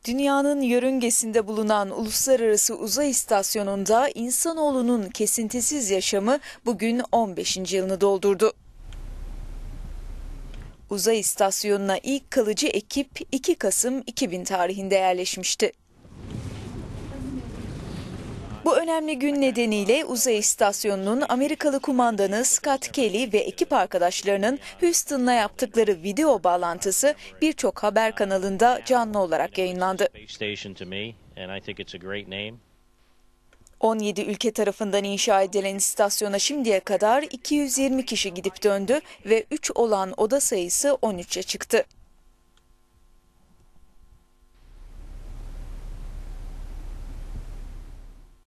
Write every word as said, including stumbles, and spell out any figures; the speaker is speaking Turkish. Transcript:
Dünyanın yörüngesinde bulunan Uluslararası Uzay İstasyonu'nda insanoğlunun kesintisiz yaşamı bugün on beşinci yılını doldurdu. Uzay İstasyonu'na ilk kalıcı ekip iki Kasım iki bin tarihinde yerleşmişti. Bu önemli gün nedeniyle uzay istasyonunun Amerikalı kumandanı Scott Kelly ve ekip arkadaşlarının Houston'la yaptıkları video bağlantısı birçok haber kanalında canlı olarak yayınlandı. on yedi ülke tarafından inşa edilen istasyona şimdiye kadar iki yüz yirmi kişi gidip döndü ve üç olan oda sayısı on üçe çıktı.